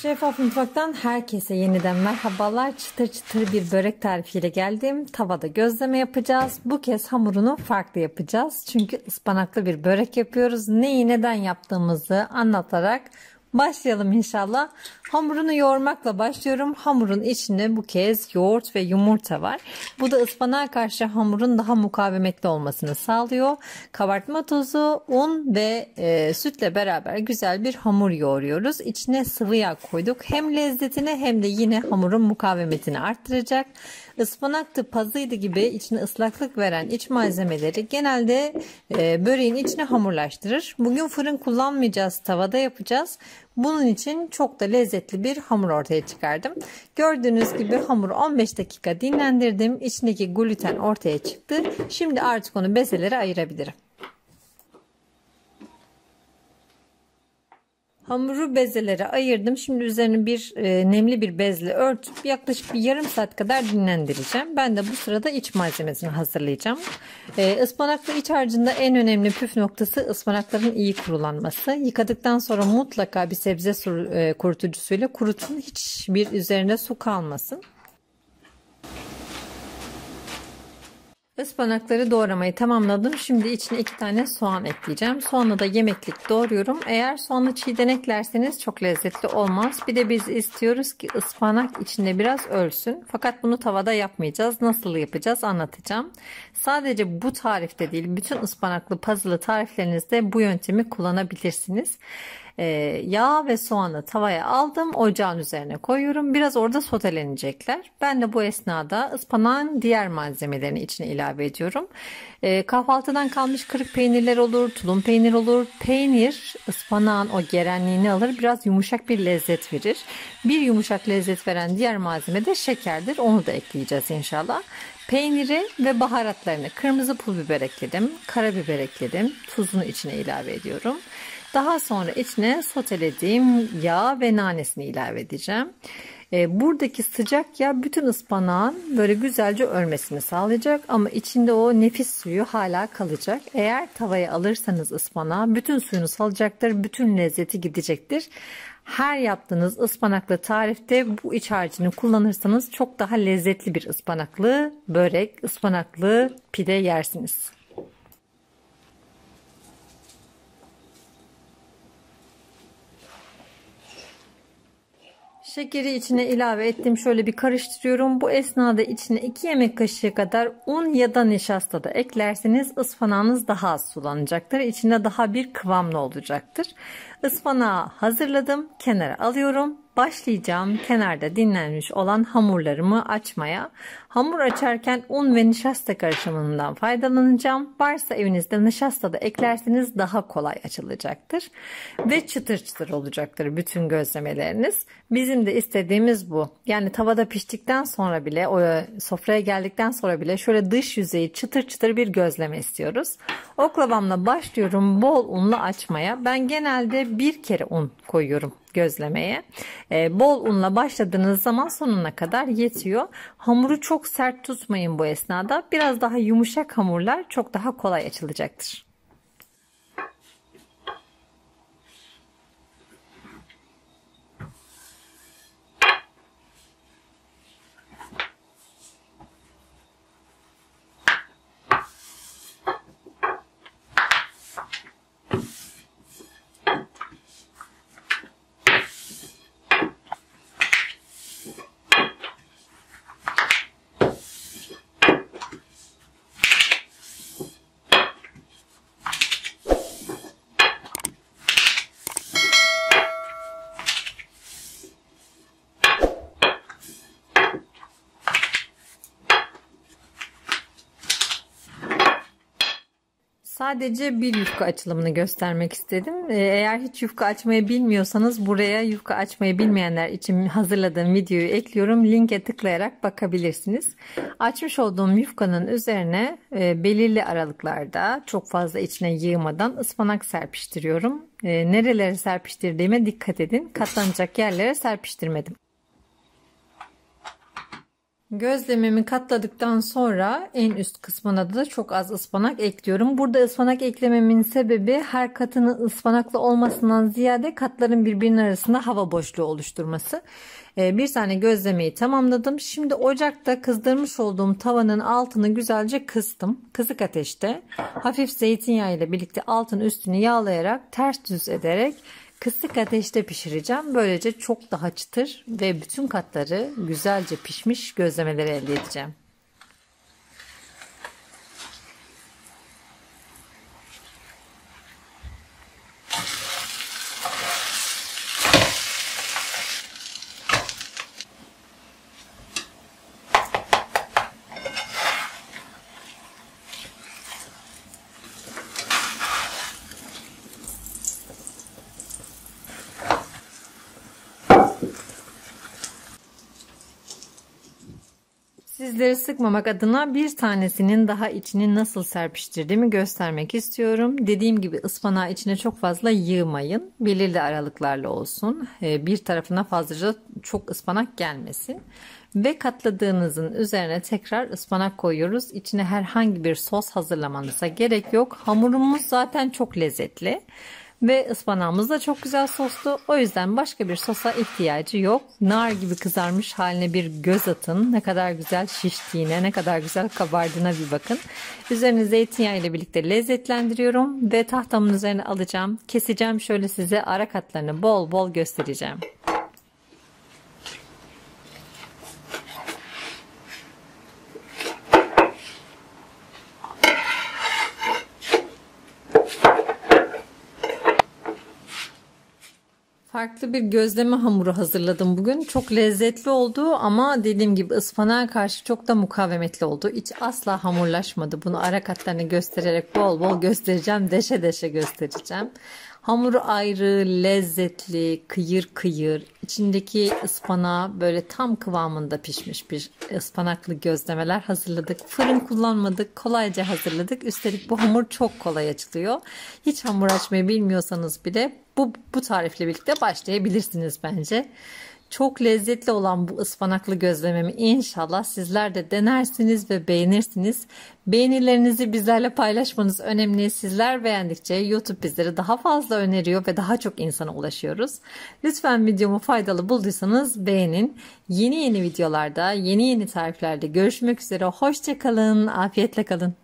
Şeffaf Mutfak'tan herkese yeniden merhabalar. Çıtır çıtır bir börek tarifiyle geldim. Tavada gözleme yapacağız. Bu kez hamurunu farklı yapacağız. Çünkü ıspanaklı bir börek yapıyoruz. Neyi neden yaptığımızı anlatarak başlayalım inşallah. Hamurunu yoğurmakla başlıyorum. Hamurun içinde bu kez yoğurt ve yumurta var. Bu da ıspanağa karşı hamurun daha mukavemetli olmasını sağlıyor. Kabartma tozu, un ve sütle beraber güzel bir hamur yoğuruyoruz. İçine sıvı yağ koyduk. Hem lezzetini hem de yine hamurun mukavemetini arttıracak. Ispanaktı, pazıydı gibi içine ıslaklık veren iç malzemeleri genelde böreğin içine hamurlaştırır. Bugün fırın kullanmayacağız, tavada yapacağız. Bunun için çok da lezzetli bir hamur ortaya çıkardım. Gördüğünüz gibi hamuru 15 dakika dinlendirdim. İçindeki gluten ortaya çıktı. Şimdi artık onu bezelere ayırabilirim. Hamuru bezelere ayırdım. Şimdi üzerine bir nemli bir bezle örtüp yaklaşık bir yarım saat kadar dinlendireceğim. Ben de bu sırada iç malzemesini hazırlayacağım. Ispanaklı iç harcında en önemli püf noktası ıspanakların iyi kurulanması. Yıkadıktan sonra mutlaka bir sebze kurutucusuyla kurutun. Hiçbir üzerine su kalmasın. Ispanakları doğramayı tamamladım. Şimdi içine 2 tane soğan ekleyeceğim. Soğanı da yemeklik doğruyorum. Eğer soğanı çiğden eklerseniz çok lezzetli olmaz. Bir de biz istiyoruz ki ıspanak içinde biraz ölsün. Fakat bunu tavada yapmayacağız. Nasıl yapacağız anlatacağım. Sadece bu tarifte değil, bütün ıspanaklı puzzle tariflerinizde bu yöntemi kullanabilirsiniz. Yağ ve soğanı tavaya aldım. Ocağın üzerine koyuyorum. Biraz orada sotelenecekler. Ben de bu esnada ıspanağın diğer malzemelerini içine ilave ediyorum. Kahvaltıdan kalmış kırık peynirler olur, tulum peynir olur. Peynir ıspanağın o gerenliğini alır. Biraz yumuşak bir lezzet verir. Bir yumuşak lezzet veren diğer malzeme de şekerdir. Onu da ekleyeceğiz inşallah. Peyniri ve baharatlarını, kırmızı pul biber ekledim, karabiber ekledim. Tuzunu içine ilave ediyorum. Daha sonra içine sotelediğim yağ ve nanesini ilave edeceğim. Buradaki sıcak yağ bütün ıspanağın böyle güzelce ölmesini sağlayacak ama içinde o nefis suyu hala kalacak. Eğer tavaya alırsanız ıspanağı bütün suyunu salacaktır, bütün lezzeti gidecektir. Her yaptığınız ıspanaklı tarifte bu iç harcını kullanırsanız çok daha lezzetli bir ıspanaklı börek, ıspanaklı pide yersiniz. Şekeri içine ilave ettim. Şöyle bir karıştırıyorum. Bu esnada içine 2 yemek kaşığı kadar un ya da nişasta da eklerseniz ıspanağınız daha az sulanacaktır. İçinde daha bir kıvamlı olacaktır. Ispanağı hazırladım. Kenara alıyorum. Başlayacağım kenarda dinlenmiş olan hamurlarımı açmaya. Hamur açarken un ve nişasta karışımından faydalanacağım. Varsa evinizde nişasta da eklerseniz daha kolay açılacaktır. Ve çıtır çıtır olacaktır bütün gözlemeleriniz. Bizim de istediğimiz bu. Yani tavada piştikten sonra bile, o sofraya geldikten sonra bile şöyle dış yüzeyi çıtır çıtır bir gözleme istiyoruz. Oklavamla başlıyorum bol unla açmaya. Ben genelde bir kere un koyuyorum gözlemeye. Bol unla başladığınız zaman sonuna kadar yetiyor. Hamuru çok sert tutmayın bu esnada. Biraz daha yumuşak hamurlar çok daha kolay açılacaktır. Sadece bir yufka açılımını göstermek istedim. Eğer hiç yufka açmayı bilmiyorsanız buraya yufka açmayı bilmeyenler için hazırladığım videoyu ekliyorum. Linke tıklayarak bakabilirsiniz. Açmış olduğum yufkanın üzerine belirli aralıklarda çok fazla içine yığmadan ıspanak serpiştiriyorum. Nerelere serpiştirdiğime dikkat edin. Katlanacak yerlere serpiştirmedim. Gözlememi katladıktan sonra en üst kısmına da çok az ıspanak ekliyorum. Burada ıspanak eklememin sebebi her katının ıspanaklı olmasından ziyade katların birbirinin arasında hava boşluğu oluşturması. Bir tane gözlemeyi tamamladım. Şimdi ocakta kızdırmış olduğum tavanın altını güzelce kıstım. Kısık ateşte hafif zeytinyağı ile birlikte altın üstünü yağlayarak ters düz ederek kısık ateşte pişireceğim. Böylece çok daha çıtır ve bütün katları güzelce pişmiş gözlemeleri elde edeceğim. Sizleri sıkmamak adına bir tanesinin daha içini nasıl serpiştirdiğimi göstermek istiyorum. Dediğim gibi ıspanağı içine çok fazla yığmayın. Belirli aralıklarla olsun. Bir tarafına fazlaca çok ıspanak gelmesin. Ve katladığınızın üzerine tekrar ıspanak koyuyoruz. İçine herhangi bir sos hazırlamanıza gerek yok. Hamurumuz zaten çok lezzetli. Ve ıspanağımız da çok güzel soslu. O yüzden başka bir sosa ihtiyacı yok. Nar gibi kızarmış haline bir göz atın. Ne kadar güzel şiştiğine, ne kadar güzel kabardığına bir bakın. Üzerine zeytinyağı ile birlikte lezzetlendiriyorum. Ve tahtamın üzerine alacağım. Keseceğim, şöyle size ara katlarını bol bol göstereceğim. Farklı bir gözleme hamuru hazırladım bugün. Çok lezzetli oldu ama dediğim gibi ıspanağa karşı çok da mukavemetli oldu. İç asla hamurlaşmadı. Bunu ara katlarını göstererek bol bol göstereceğim. Deşe deşe göstereceğim. Hamuru ayrı, lezzetli, kıyır kıyır. İçindeki ıspanağı böyle tam kıvamında pişmiş bir ıspanaklı gözlemeler hazırladık. Fırın kullanmadık, kolayca hazırladık. Üstelik bu hamur çok kolay açılıyor. Hiç hamur açmayı bilmiyorsanız bile bu tarifle birlikte başlayabilirsiniz bence. Çok lezzetli olan bu ıspanaklı gözlememi inşallah sizler de denersiniz ve beğenirsiniz. Beğenilerinizi bizlerle paylaşmanız önemli. Sizler beğendikçe YouTube bizleri daha fazla öneriyor ve daha çok insana ulaşıyoruz. Lütfen videomu faydalı bulduysanız beğenin. Yeni videolarda, yeni tariflerde görüşmek üzere. Hoşça kalın, afiyetle kalın.